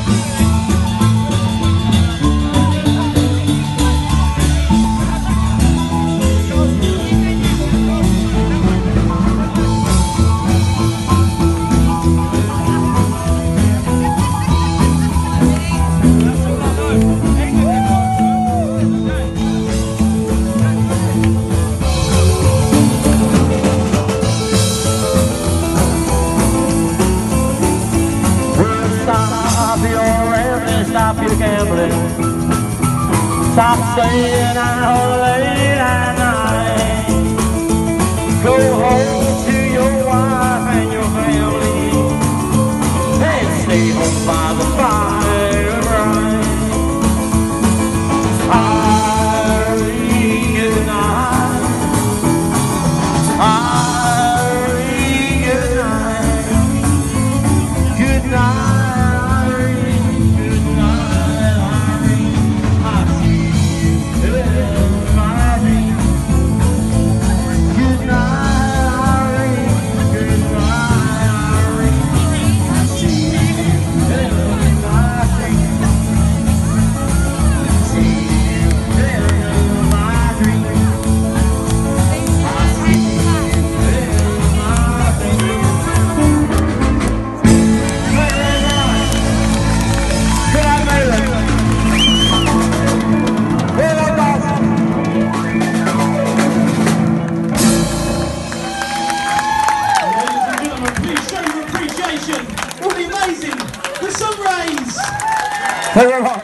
Stop your gambling. Stop staying out late at night. Go home to your wife and your family, and stay home by the fire bright. Irene, good night. Irene, good night. Good night. All the amazing, the Sunrays. Thank you very much.